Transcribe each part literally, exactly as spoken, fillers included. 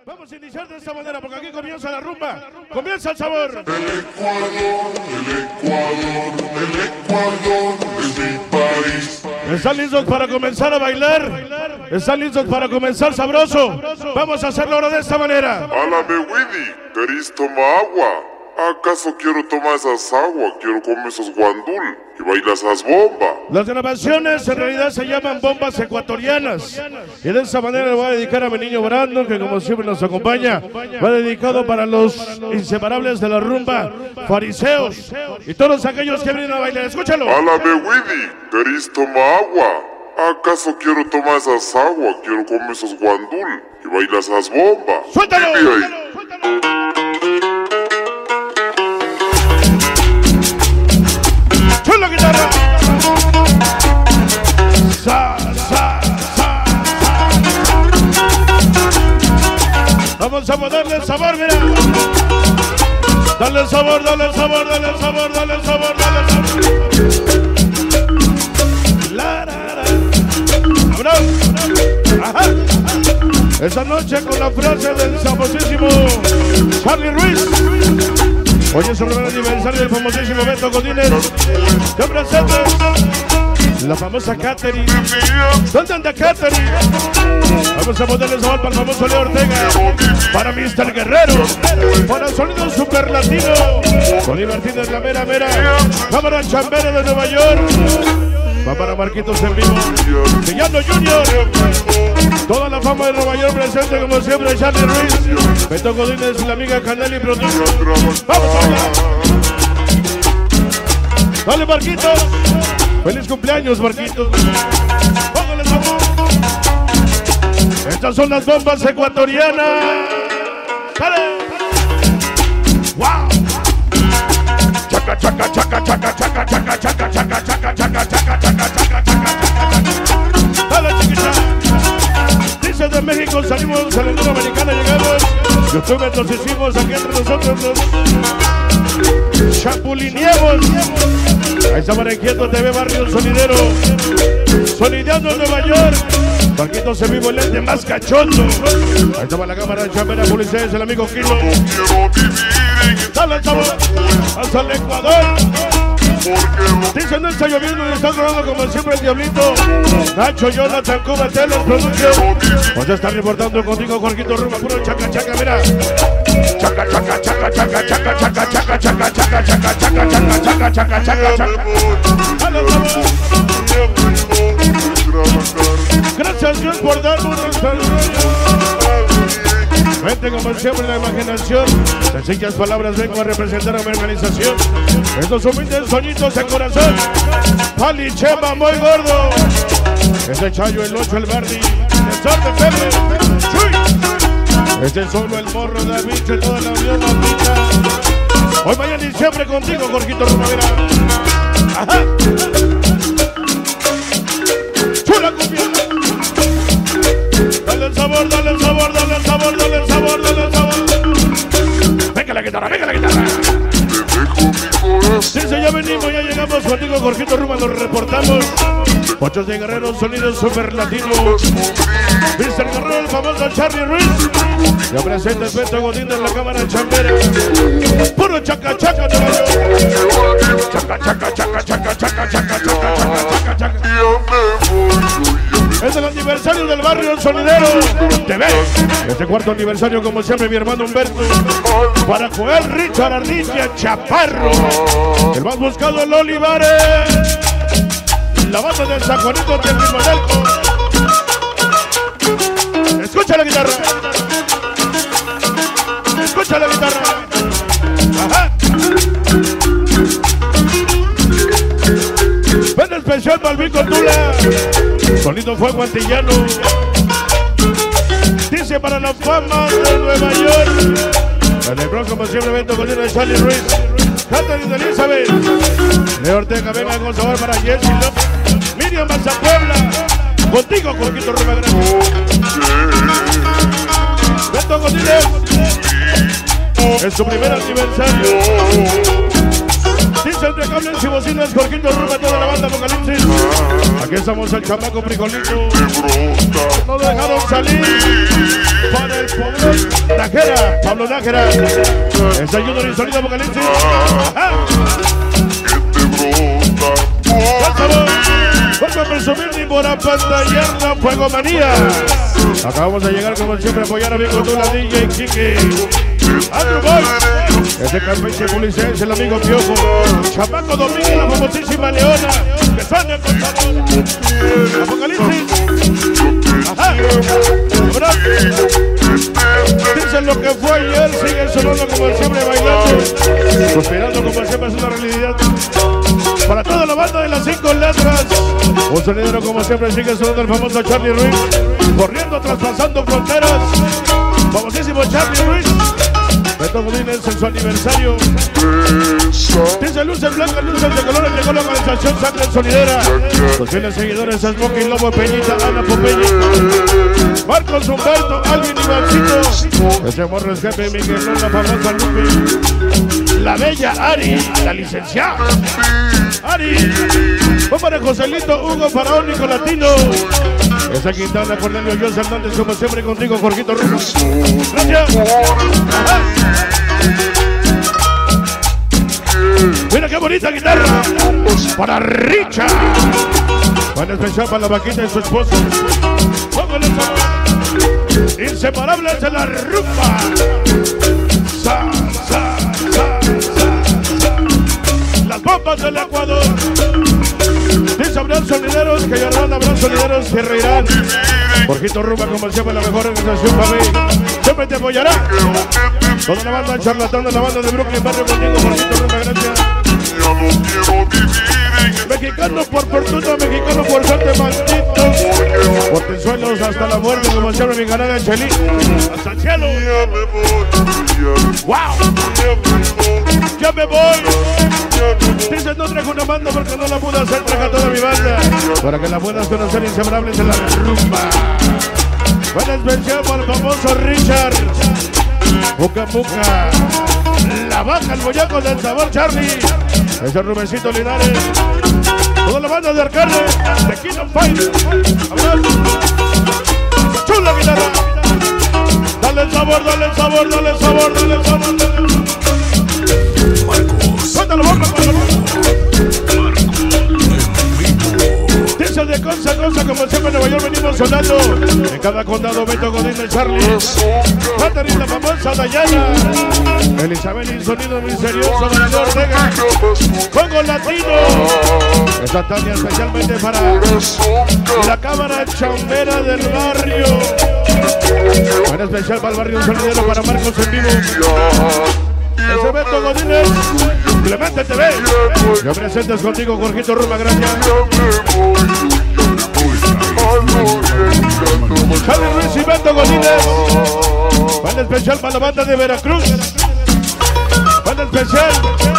Vamos a iniciar de esta manera porque aquí comienza la rumba, comienza el sabor. El Ecuador, el Ecuador, el Ecuador es mi país. ¿Están listos para comenzar a bailar? ¿Están listos para comenzar sabroso? Vamos a hacerlo ahora de esta manera. Álame, Willy, ¿querés tomar agua? ¿Acaso quiero tomar esas aguas? Quiero comer esos guandul y bailar esas bombas. Las grabaciones en realidad se llaman bombas ecuatorianas. Y de esta manera le voy a dedicar a mi niño Brandon, que como siempre nos acompaña. Va dedicado para los inseparables de la rumba, fariseos y todos aquellos que vienen a bailar. Escúchalo. Álame, Willy, ¿querés tomar agua? ¿Acaso quiero tomar esas aguas? Quiero comer esos guandul y bailar esas bombas. ¡Suéltalo! Dime ahí. ¡Suéltalo, guitarra! Sa, sa, sa, sa. Vamos a ponerle sabor, mira. Dale sabor, dale sabor, dale sabor, dale sabor, dale sabor. La, la, la. ¡Vámonos! ¡Ajá! Esta noche con la frase del famosísimo Charlie Ruiz. Hoy es el primer aniversario del famosísimo Beto Godínez. ¡Qué presente! La famosa Katherine. ¿Dónde anda Katherine? Vamos a ponerle sabor para el famoso Leo Ortega. Para mister Guerrero. Para el sonido super latino. Con Martínez, la mera mera. Cámara Chambera de Nueva York. Va para Marquitos en vivo. Villano Junior. Toda la fama de Nueva York presente como siempre Charlie Ruiz. Beto Godínez y la amiga Canelli Production. ¡Vamos a hablar! ¡Dale, Marquitos! ¡Feliz cumpleaños, Marquitos! ¡Póngale sabor! Estas son las bombas ecuatorianas. ¡Dale! ¡Wow! Chaca, chaca, chaca, chaca, chaca, chaca, chaca, chaca, chaca, chaca, chaca, chaca, chaca, chaca, chaca. ¡Dale, chiquita! De México salimos a la Unión Americana, llegamos. YouTube nos hicimos aquí entre nosotros nos chapulineamos. Ahí está Marenquiento T V, Barrio Sonidero. Sonideando en Nueva York. Marquitos en vivo, el lente más cachondo. Ahí estaba la cámara de Chambera, Policía, es el amigo Kilo. Dale el sabor hasta el Ecuador. Dicen no está lloviendo y está rodando como siempre el Diablito. Nacho, Jonathan, Cuba, Telos, Producción. Pues ya está reportando contigo, Jorgito Rumba, puro chaca, chaca, mira. Chaca, chaca, chaca, chaca, chaca, chaca, chaca, chaca, chaca, chaca, chaca, chaca, chaca, chaca, chaca, chaca. Gracias Dios por darnos nuestra vente como siempre la imaginación. Sencillas palabras vengo a representar a mi organización. Estos humildes soñitos de corazón. Pali, Chema, muy gordo. Este Chayo, el ocho, el Bardi. El Sol de Pepe. Este es solo el morro, David, de toda la unión maldita. Hoy, mañana y siempre contigo, Jorgito Romavera. Ajá. Chula cumbia. Dale el sabor, dale el sabor, dale el sabor, dale el sabor, dale el sabor. Venga la guitarra, venga la guitarra. Sí, sí, ya venimos, ya llegamos contigo, Jorgito Ruma, nos reportamos. Ocho de Guerrero, sonido super latino. mister Guerrero, el famoso Charlie Ruiz. Ya presenta el Beto Godínez en la cámara Chambera. Puro chaca, chaca, Nueva York. Chaca, chaca, chaca, chaca, chaca, chaca, chaca, chaca, chaca. Es el aniversario del Barrio Sonidero T V. Este cuarto aniversario, como siempre, mi hermano Humberto. Para Joel, Richard, Ardilla, Chaparro. El más buscado, el Olivares. La banda de San Juanito de Pimadelco. Escucha la guitarra. Escucha la guitarra. Ajá. Ven especial para el Vico Tula. Sonido Fuego Antillano. Dice para la fama de Nueva York. En el Bronx, como siempre, Beto Godínez, Charlie Ruiz. Katherine Elizabeth. Leo Ortega, venga con sabor para Jessy López. Miriam Mazapuebla. Contigo, Jorgito Roma, gracias. Beto Godínez. Es su primer aniversario. Dice Dice entre cables y bocinas, Jorgito Ruma, toda la banda Apocalipsis. Aquí estamos el chamaco frijolito. No dejaron salir para el pobre Nájera, Pablo Nájera. Es el Junior y sonido Apocalipsis. Ajá. Vuelvo a presumir ni por apantallar la Fuego Manía. Acabamos de llegar como siempre a apoyar a mi Cotula D J Kiki. Andrew Boy. Ese campeche policía es el amigo Piojo. Chamaco Domínguez, la famosísima Leona. Que sale con sabor. Apocalipsis. Ajá. Dicen lo que fue ayer, sigue sonando como siempre bailando. Suspirando como siempre es una realidad. Para toda la banda de las cinco letras. Un sonidero como siempre sigue sonando el famoso Charlie Ruiz. Corriendo, traspasando fronteras. Famosísimo Charlie Ruiz. Beto Godínez en su aniversario. Dice luces blancas, luces de colores, llegó la organización Sangre Sonidera. Los fieles seguidores, Smokey, Lobo, Peñita, Ana Popeye, Marcos, Humberto, Alvin y Maxito. Ese morro es jefe, Miguel, la famosa Lupe. La bella Ari, la licenciada Ari. Fue para Joselito, Hugo, Faraónico Latino. Esa Quintana, Cornelio, José Hernández, como siempre contigo, Jorgito Ruma. Gracias. Ajá. Mira qué bonita guitarra. Para Richard. Van a especial para la vaquita y su esposa. Póngale sabor. Inseparables de la rumba. Sa, sa, sa, sa, sa. Las bombas del Ecuador. Dice habrán sonideros que llorarán, habrán sonideros que reirán. Jorgito Ruma, como siempre, la mejor organización para mí. Siempre te apoyará. Toda la banda charlatán, la banda de Brooklyn, barrio contigo, Jorgito Ruma, gracias. Mexicano por fortuna, mexicano por suerte, maldito. Por tesuelos hasta la muerte, como siempre, mi canal de Chelín. Hasta el cielo. ¡Wow! Ya me voy. Dicen no trajo una banda porque no la pude hacer, traje a toda mi banda. Para que la puedas conocer, inseparables de la rumba. Buena especial para el famoso Richard. Buca Buca. La vaca, el boyaco del sabor Charlie. Ese Rubecito Linares. Toda la banda de Arcade. De Kingdom Fight. Abrazo. Chula guitarra. Dale el sabor, dale el sabor, dale el sabor, dale el sabor, dale el sabor. Cuéntalo, bomba, cuéntalo. Dice de cosa a cosa, como siempre en Nueva York venimos sonando. En cada condado, Beto Godínez, Charlie. Catherine, la famosa Dayana. Elizabeth, el sonido misterioso de la Ortega. Fuego Latino. Esta Tania especialmente para la cámara chambera del barrio. Buena especial para el barrio sonidero, para Marcos en vivo. Ese Beto Godínez, Clemente T V. Yo presentes contigo, Jorgito Ruma, gracias. Charlie Ruiz y Beto Godínez. Banda especial para la banda de Veracruz. Banda especial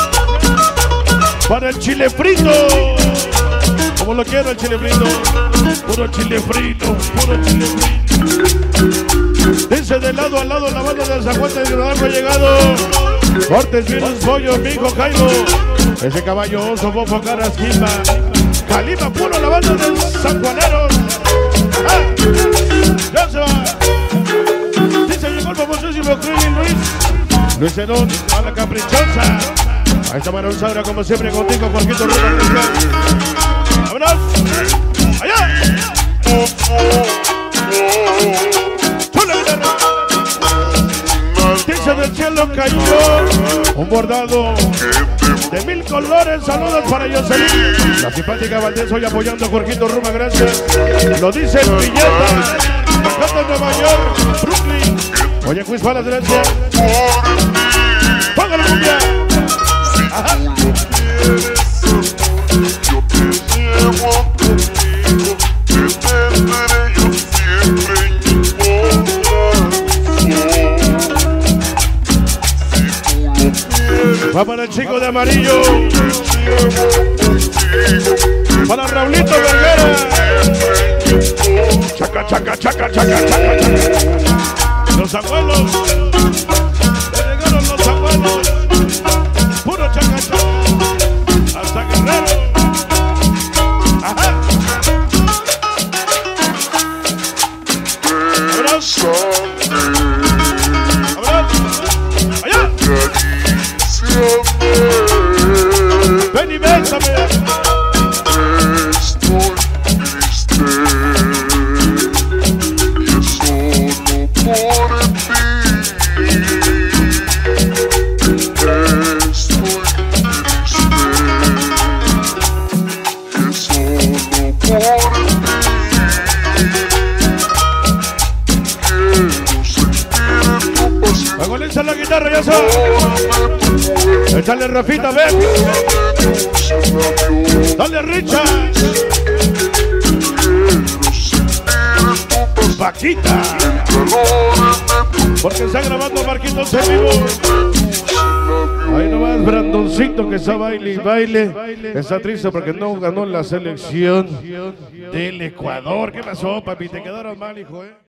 para el chile frito. Como lo quiero el chile frito. Puro chile frito, puro chile frito. Dice de lado a lado la banda del San Juan de Granada ha llegado. Cortes, Virus, Pollo, Mijo, Jairo. Ese caballo oso, Bofo, Caras, Quimba. Calima, puro la banda del San Juanero. ¡Ah! ¡Ya se va! Dice llegó el famosísimo Krillin Luis. Luis Edón, a la caprichosa. A esta Marón Sagra, como siempre, contigo, Jorgito Ruma. ¡Vámonos! ¡Allá! Dice del cielo cayó un bordado de mil colores. Saludos para Jocelyn. La simpática Valdés hoy apoyando a Jorgito Ruma, gracias. Lo dice el Villeta. Bajando en Nueva York, Brooklyn. Oye, Quiz Balas, gracias. Póngale cumbia. Ajá. Yo te llevo conmigo, te tendré yo siempre en mi corazón. Va para el chico de amarillo. Para Raulito Vergara. Chaca, chaca, chaca, chaca, chaca, chaca. Los abuelos. Le llegaron los abuelos. Puro chaca, chaca. Luis a la guitarra, ya sabes. Échale Rafita, ven. Dale Richard. Paquita. Porque está grabando Marquitos en vivo. Ahí nomás Brandoncito que está baile y baile. Está triste porque no ganó la selección del Ecuador. ¿Qué pasó, papi? Te quedaron mal, hijo, eh.